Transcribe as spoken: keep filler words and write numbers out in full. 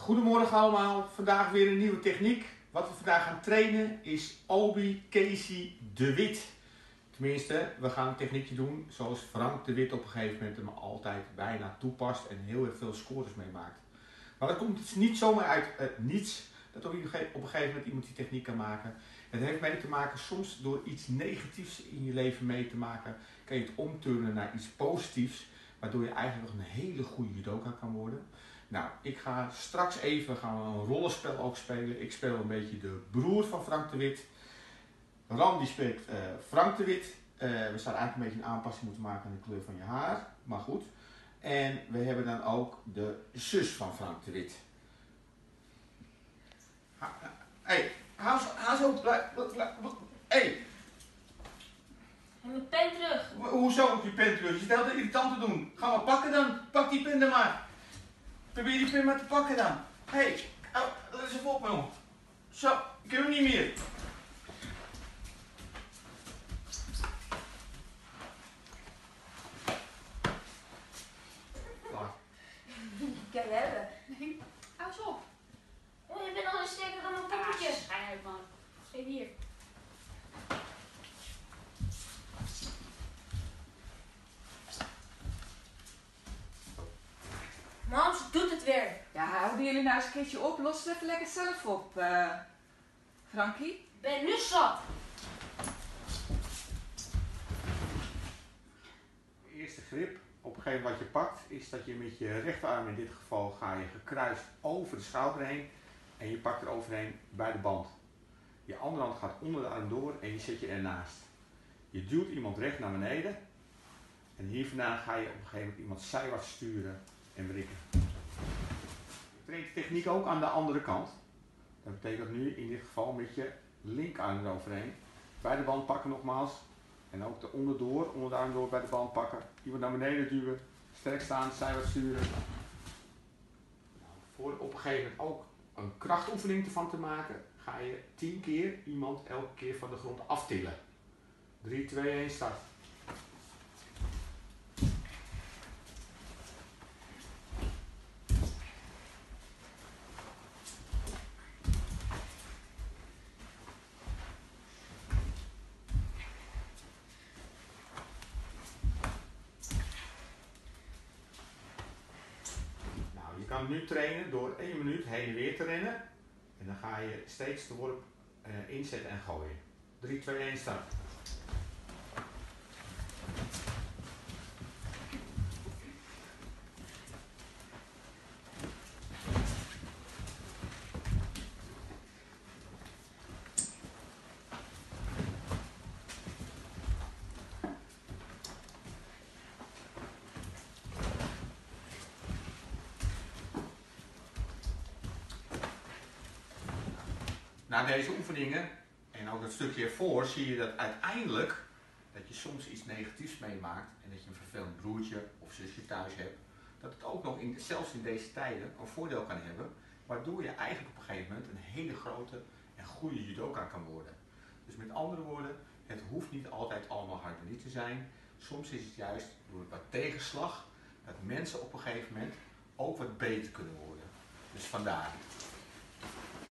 Goedemorgen allemaal, vandaag weer een nieuwe techniek. Wat we vandaag gaan trainen is Obi Casey de Wit. Tenminste, we gaan een techniekje doen zoals Frank de Wit op een gegeven moment hem altijd bijna toepast en heel erg veel scores meemaakt. Maar dat komt dus niet zomaar uit het niets dat op een gegeven moment iemand die techniek kan maken. Het heeft mee te maken soms door iets negatiefs in je leven mee te maken. Kan je het omturnen naar iets positiefs, waardoor je eigenlijk nog een hele goede judoka kan worden. Nou, ik ga straks even gaan we een rollenspel ook spelen. Ik speel een beetje de broer van Frank de Wit. Ram die speelt uh, Frank de Wit. Uh, we zouden eigenlijk een beetje een aanpassing moeten maken aan de kleur van je haar. Maar goed. En we hebben dan ook de zus van Frank de Wit. Hé, hey, hou zo, hou zo. Hé. Hey. Mijn pen terug. Hoezo moet je pen terug? Je stelt het irritant te doen. Ga maar pakken dan. Pak die pen dan maar. Probeer die pen maar te pakken dan. Hé, hey, oh, let eens even op, man. Zo, ik heb hem niet meer. Klaar. Kan je hebben. Nee, hou eens op. Oh, je bent al een sterker dan een poppetje. Ga uit, man. Even hier. Mam, ze doet het weer. Ja, houden jullie nou eens een keertje op? Los het even lekker zelf op, uh, Frankie. Ik ben nu zat. De eerste grip, op een gegeven moment wat je pakt, is dat je met je rechterarm, in dit geval ga je gekruist over de schouder heen en je pakt er overheen bij de band. Je andere hand gaat onder de arm door en je zet je ernaast. Je duwt iemand recht naar beneden en hier vandaan ga je op een gegeven moment iemand zijwaarts sturen en wrikken. Je traint de techniek ook aan de andere kant. Dat betekent nu in dit geval met je linkerarm eroverheen. Bij de band pakken nogmaals. En ook de onderdoor, onder de arm door bij de band pakken. Iemand naar beneden duwen. Sterk staan, zijwaarts sturen. Nou, voor op een gegeven moment ook een krachtoefening ervan te maken, ga je tien keer iemand elke keer van de grond aftillen. drie, twee, één, start. Je kan nu trainen door één minuut heen en weer te rennen. En dan ga je steeds de worp uh, inzetten en gooien. drie, twee, één, start. Na deze oefeningen en ook dat stukje ervoor zie je dat uiteindelijk dat je soms iets negatiefs meemaakt en dat je een vervelend broertje of zusje thuis hebt, dat het ook nog in, zelfs in deze tijden een voordeel kan hebben, waardoor je eigenlijk op een gegeven moment een hele grote en goede judoka kan worden. Dus met andere woorden, het hoeft niet altijd allemaal harmonie te zijn. Soms is het juist door wat tegenslag dat mensen op een gegeven moment ook wat beter kunnen worden. Dus vandaar.